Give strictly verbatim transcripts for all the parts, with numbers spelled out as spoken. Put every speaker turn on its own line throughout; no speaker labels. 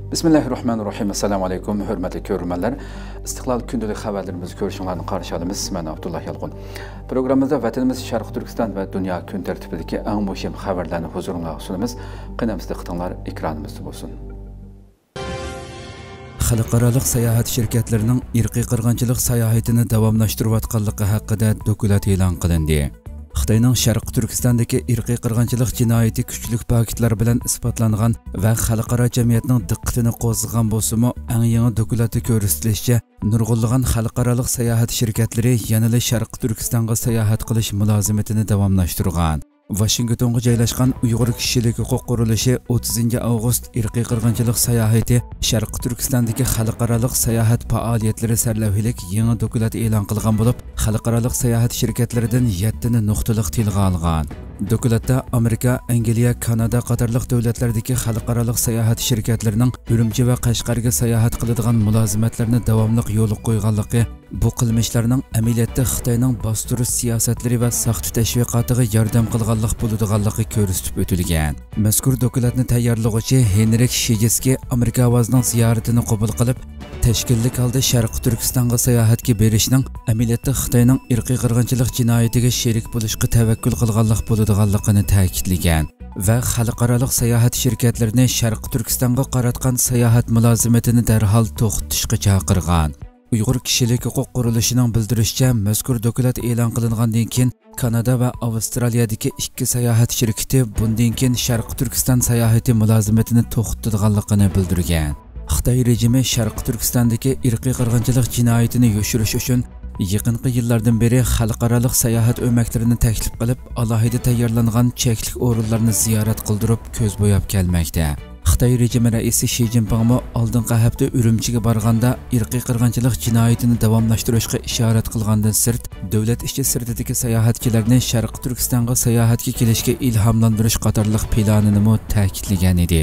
Bismillahirrahmanirrahim. Assalamu alaikum. Hürmetli görürmenler. İstiklal Kündülük haberlerimizi görüşünlerini karşı alımız. Ben Abdullah Yalğun. Programımızda vatanımız Şarkı Türkistan ve Dünya Gün tertibideki en muhim haberlerini huzuruna sunumuz. Kınamızda kıtanlar ekranımızda olsun.
Xalqaralıq sayahat şirketlerinin irqi qırğınçılıq sayahatini davamlaşdırıvatqanlığı haqqında dokulat e'lon qilindi. Xitoyning Sharq Turkistondagi irqiy qirg'inchilik jinoyati kuchli paketlar bilan isbotlangan va xalqaro jamiyatning diqqatini qo'zg'agan bo'lsa-mu, eng yangi dokulatda ko'rsatilishicha, nurg'unlagan xalqarалық sayohat shirkatlari yanada Sharq Turkistonga sayohat qilish mulozimatini davomlashtirgan. Washingtonga joylashgan Uyg'ur kishilik huquq qurilishi o'ttizinchi avgust irqiy qirg'inchilik sayohati Sharq Turkistondagi xalqarалық sayohat faoliyatlari sarlavhalik yangi dokulat e'lon qilgan bo'lib, xalqarалық sayohat shirkatlaridan yetti nuqtaliq tilga olgan. Dokulatda Amerika, Angliya, Kanada qatorliq davlatlardagi xalqarалық sayohat shirkatlarining Urumchi va Qashqarga sayohat qiladigan mulozimatlarni davomli yo'lga qo'yganligi, bu qilmishlarning amaliyotda Xitoyning bostirish siyosatlari va saxta tashviqotiga yordam qilganlik bo'ladiganligi ko'rsatib o'tilgan. Mazkur dokulatni tayyorlovchi Henrik Shigeski Amerika ovozining ziyoratini qabul qilib, tashkillik holda Sharq Turkistonga sayohatga berishning amaliyotda Xitoyning irqiy qirg'inchilik jinoyatiga sherik bo'lishga tavakkul qilganlik bo'ladiganligini ta'kidlagan va xalqarалық sayohat shirkatlarini Sharq Turkistonga qaratgan sayohat mulozimatini darhol to'xtatishga chaqirgan. Uyg'ur kishilik huquq qurilishining bildirishicha, mazkur dokulat e'lon qilingandan keyin Kanada va Avstraliyadagi ikki sayohat shirkati bundan keyin Sharq Turkiston sayohati mulozimatini to'xtatadiganligini bildirgan. Xitoy rejimi Sharq Turkistondagi irqiy qirg'inchilik jinoyatini yoshirish uchun yaqinqi yillardan beri xalqarалық sayohat o'maklarini taklif qilib, alohida tayyorlangan cheklik o'rinlarni ziyorat qildirib, ko'z bo'yab kelmoqda. Xitoy rejimi raisi Shi Jinping oldingi hafta Urumchiga borganda irqiy qirg'inchilik jinoyatini davomlashtirishga ishorat qilgandan sirt, davlat ichi sirtidagi sayohatchilarni Sharq Turkistonga sayohatga kelishga ilhomlantirish qatorliq planini mo ta'kidlagan edi.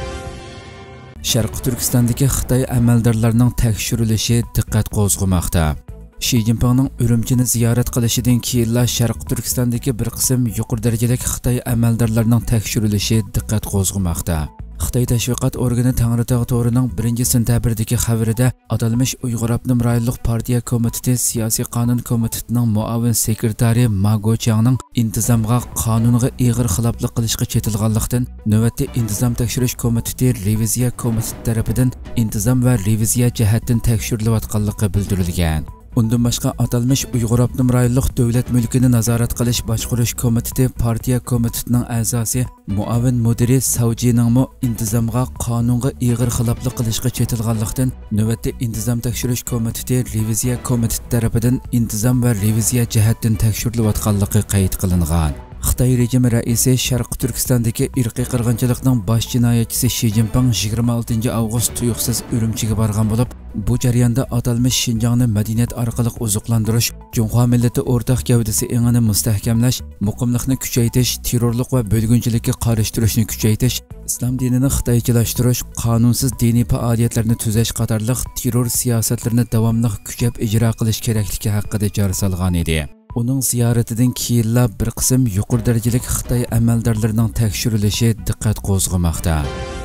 Sharq Turkistondagi Xitoy amaldorlarining tekshirilishi diqqat qo'zg'amoqda. Shi Jinpingning Urumchini ziyorat qilishidan keyin Sharq Turkistondagi bir qism yuqori darajalik Xitoy amaldorlarining tekshirilishi diqqat qo'zg'amoqda. Xitoy tashviqot organi Tangritog' to'rining birinchi sentabrdagi xabarida atalmish Uyg'ur Abnum rayonlik partiya komiteti siyosiy qonun komitetining muavin sekretari Ma Gochangning intizomga qonunga ig'ir xiloflik qilishga chetilganlikdan navbatda intizom tekshirish komiteti reviziya komiteti tarafidan intizom va reviziya jihatdan tekshirilayotganligi bildirilgan. Undan boshqa atalmish Uyg'ur Abnum rayonlik davlat mulkini nazorat qilish boshqarish komiteti partiya komitetining a'zosi muavin mudiri Savjining mo intizomga qonunga ig'ir xiloflik qilishga chetilganlikdan navbatda intizom tekshirish komiteti reviziya komiteti tarafidan intizom va reviziya jihatdan tekshirilayotganligi qayd qilingan. Xitoy rejimi raisi Sharq Turkistondagi irqiy qirg'inchilikning bosh jinoyatchisi Shi Jinping yigirma oltinchi avgust tuyuqsiz Urumchiga borgan bo'lib, bu jarayonda atalmish Xinjiangni madaniyat orqali oziqlantirish, Junxo millati o'rtaq gavdasi engini mustahkamlash, muqimlikni kuchaytirish, terrorlik va bo'lgunchilikka qarshi turishni kuchaytirish, islom dinini xitoychilashtirish, qonunsiz diniy faoliyatlarni tuzash qatorliq terror siyosatlarini davomli kuchab ijro qilish kerakligi haqida jar solgan edi. Uning ziyaratidan keyin bir qism yuqori darajalik Xitoy amaldorlarining tekshirilishi diqqat qo'zg'amoqda.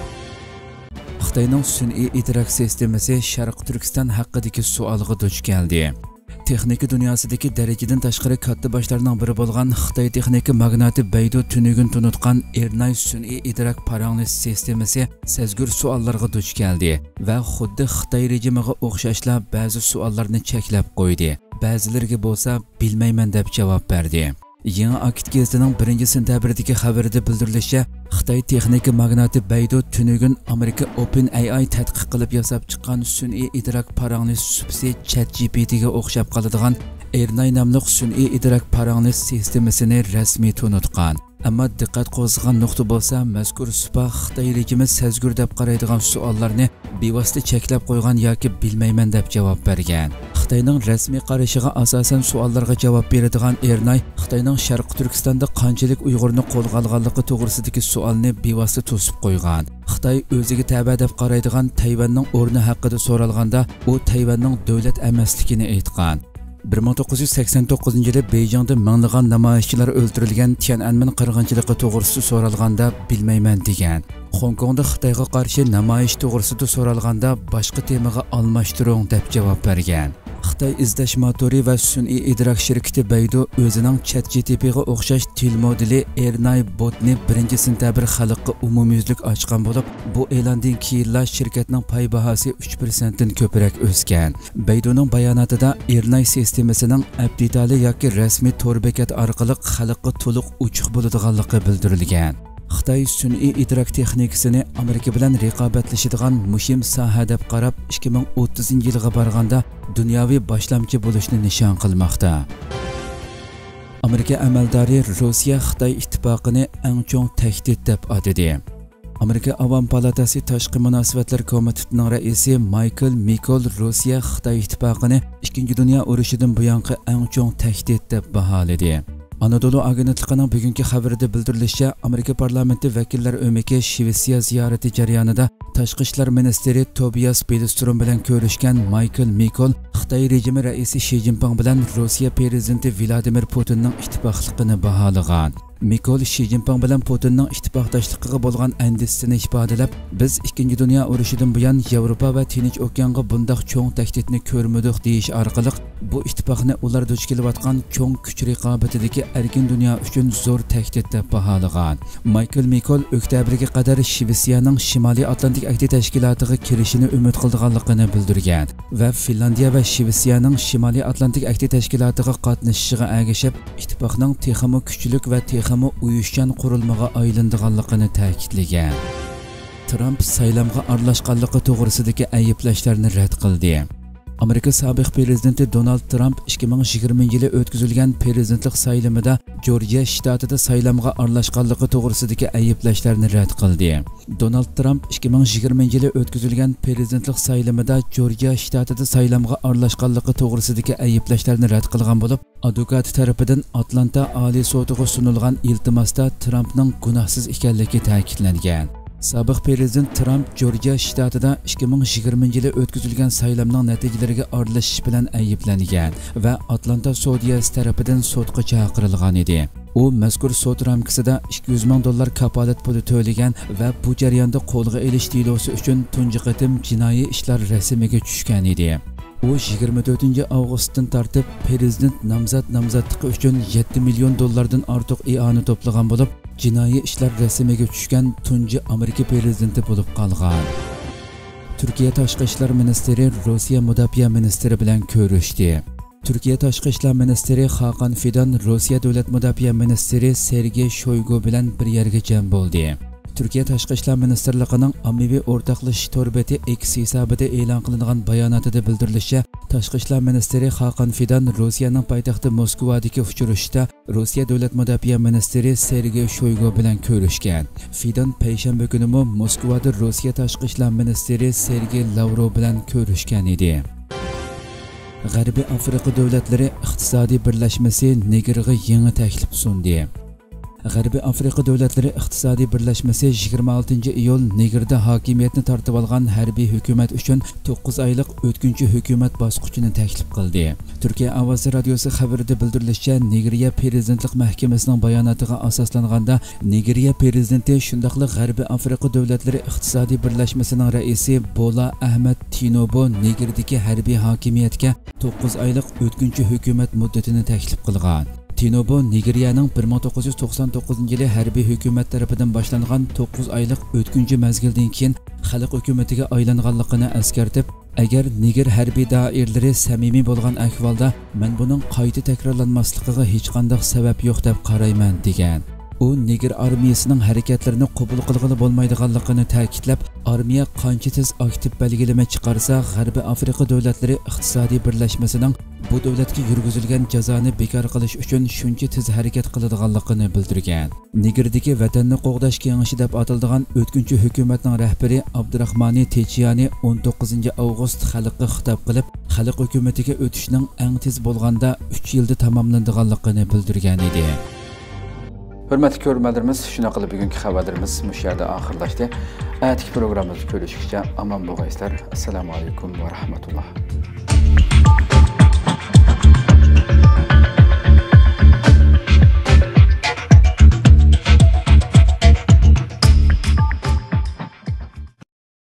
Xitoyning sun'iy idrok sistemasi Sharq Turkiston haqidagi savolga duch keldi. Texnika dunyosidagi darajadan tashqari katta boshlarning biri bo'lgan Xitoy texnika magnati Baidu tunugin tunutgan Ernay sun'iy idrok parangli sistemasi sezgur savollarga duch keldi va xuddi Xitoy rejimiga o'xshashla ba'zi savollarni cheklab qo'ydi. Ba'zilariga bo'lsa bilmayman deb javob berdi. Yangi Akit gazetining birinchi sentabrdagi xabarida bildirilishicha, Xitoy texnika magnati Baidu tunugin Amerika OpenAI tadqiq qilib yasab chiqqan sun'iy idrok parangli supsi ChatGPTga o'xshab qoladigan Ernay nomli sun'iy idrok parangli sistemasini rasmiy tunutgan. Ammo diqqat qo'zg'agan nuqta bo'lsa, mazkur supa Xitoy rejimi sezgur deb qaraydigan savollarni bevosita cheklab qo'ygan yoki bilmayman deb javob bergan. Xitoyning rasmiy qarashiga asosan savollarga javob beradigan Ernay Xitoyning Sharq Turkistonda qanchalik Uyg'urni qo'lga olganligi to'g'risidagi savolni bevosita to'sib qo'ygan. Xitoy o'ziga taba deb qaraydigan Tayvanning o'rni haqida so'ralganda, u Tayvanning davlat emasligini aytgan. bir ming to'qqiz yuz sakson to'qqizinchi yili Beyjingda minglagan namoyishchilar o'ldirilgan Tiananmen qirg'inchiligi to'g'risida so'ralganda bilmayman degan. Hong Kongda Xitoyga qarshi namoyish to'g'risida so'ralganda boshqa temaga almashtiring deb javob bergan. Xitoy izlash motori va sun'iy idrok shirkati Baidu o'zining ChatGPT'ga o'xshash til modeli Ernai botni birinchi sentabr xalqqa umumyuzlik ochgan bo'lib, bu e'londan keyinla shirkatning pay bahosi uch persent dan ko'proq o'sgan. Baiduning bayonotida Ernai sistemasining updatali yoki rasmiy tor bekat orqali xalqqa to'liq ochiq bo'ladiganligi bildirilgan. Xitoy sun'iy idrok texnikasini Amerika bilan raqobatlashadigan muhim soha deb qarab ikki ming o'ttizinchi yilga borganda dunyoviy boshlamchi bo'lishni nishon qilmoqda. Amerika amaldori Rossiya Xitoy ittifoqini eng chong tahdid deb atadi. Amerika Avam palatasi tashqi munosabatlar komitetining raisi Michael Mikol Rossiya Xitoy ittifoqini ikkinchi dunyo urushidan buyongi eng chong tahdid deb baholadi. Anadolu agentligining bugungi xabarida bildirilishicha, Amerika parlamenti vakillar o'maki Shvetsiya ziyorati jarayonida tashqi ishlar ministri Tobias Billström bilan ko'rishgan Michael Mikol Xitoy rejimi raisi Shi Jinping bilan Rossiya prezidenti Vladimir Putinning ittifoqligini baholagan. Mikol Shi Jinping bilan Putinning ittifoqdoshligiga bo'lgan andisini ifodalab, biz ikkinchi dunyo urushidan buyon Yevropa va Tinch okeanga bundoq cho'ng tahdidni ko'rmadik deyish orqali bu ittifoqni ular duch kelayotgan cho'ng kuch raqobatidagi erkin dunyo uchun zo'r tahdid deb baholagan. Michael Mikol oktabrga qadar Shvetsiyaning Shimoliy Atlantik akti tashkilotiga kirishini umid qilganligini bildirgan va Finlandiya va Shvetsiyaning Shimoliy Atlantik akti tashkilotiga qatnashishiga ergashib, ittifoqning texnik kuchlik va texnik uyushchan qurilmaga aylandiganligini ta'kidlagan. Trump saylamga aralashganligi to'g'risidagi ayblashlarni rad qildi. Amerika sobiq prezidenti Donald Trump ikki ming yigirmanchi yili o'tkazilgan prezidentlik saylamida Jorjiya shtatida saylamga aralashganligi to'g'risidagi ayblashlarni rad qildi. Donald Trump ikki ming yigirmanchi yili o'tkazilgan prezidentlik saylamida Jorjiya shtatida saylamga aralashganligi to'g'risidagi ayblashlarni rad qilgan bo'lib, advokat tarafidan Atlanta oliy sudiga sunilgan iltimosda Trumpning gunohsiz ekanligi ta'kidlangan. Sobiq prezident Trump Jorjiya shtatida ikki ming yigirmanchi yili o'tkazilgan saylamning natijalariga aralashish bilan ayblangan va Atlanta sudiyasi tarafidan sudga chaqirilgan edi. U mazkur sud ramkasida ikki yuz ming dollar kafolat puli to'lagan va bu jarayonda qo'lga olish delosi uchun tunji qatim jinoiy ishlar rasmiga tushgan edi. U yigirma to'rtinchi avgustdan tortib prezident nomzod nomzodligi uchun yetti million dollardan ortiq iona to'plagan bo'lib, jinoiy ishlar rasmiga tushgan tunji Amerika prezidenti bo'lib qolgan. Turkiya tashqi ishlar ministri Rossiya mudofaa ministri bilan ko'rishdi. Turkiya tashqi ishlar ministri Hakan Fidan Rossiya davlat mudofaa ministri Sergey Shoygu bilan bir yerga jam bo'ldi. Turkiya tashqi ishlar ministrligining ommaviy o'rtoqlashish to'rbeti X hisobida e'lon qilingan bayonotida bildirilishicha, tashqi ishlar ministri Hakan Fidan Rossiyaning poytaxti Moskvadagi uchrashuvda Rossiya davlat mudofaa ministri Sergey Shoygu bilan ko'rishgan. Fidan payshanba kuni Moskvada Rossiya tashqi ishlar ministri Sergey Lavrov bilan ko'rishgan edi. G'arbiy Afrika davlatlari iqtisodiy birlashmasi Nigerga yangi taklif sundi. G'arbiy Afrika davlatlari iqtisodiy birlashmasi yigirma oltinchi iyul Nigerda hokimiyatni tortib olgan harbiy hukumat uchun to'qqiz oylik o'tkinchi hukumat bosqichini taklif qildi. Turkiya ovozi radiosi xabarida bildirilishicha, Nigeriya prezidentlik mahkamasining bayonotiga asoslanganda, Nigeriya prezidenti shundaqli G'arbiy Afrika davlatlari iqtisodiy birlashmasining raisi Bola Ahmed Tinubu Nigerdagi harbiy hokimiyatga to'qqiz oylik o'tkinchi hukumat muddatini taklif qilgan. Tinubu Nigeriyaning bir ming to'qqiz yuz to'qson to'qqizinchi yili harbiy hukumat tarafidan boshlangan to'qqiz oylik o'tkinchi mazgildan keyin xalq hukumatiga aylanganligini eskartib, agar Niger harbiy doiralari samimiy bo'lgan ahvolda men buning qayta takrorlanmasligiga hech qanday sabab yo'q deb qarayman degan. U Niger armiyasining harakatlarini qabul qilg'ili bo'lmaydiganligini ta'kidlab, armiya qancha tez aktiv belgilama chiqarsa, G'arbiy Afrika davlatlari iqtisodiy birlashmasining bu davlatga yurgizilgan jazoni bekor qilish uchun shuncha tez harakat qiladiganligini bildirgan. Nigerdagi vatanni qo'g'dash kengashi deb ataladigan o'tkinchi hukumatning rahbari Abdurahmani Techiyani o'n to'qqizinchi avgust xalqqa xitob qilib, xalq hukumatiga o'tishning eng tez bo'lganda uch yilda tamomlanadiganligini bildirgan edi.
Hürmetli görürmelerimiz, şuna qilib bugungi xabarlarimiz mush yerda oxirlashdi. Atigi programmamizni ko'rishguncha omon bo'linglar. Assalomu alaykum va rahmatulloh.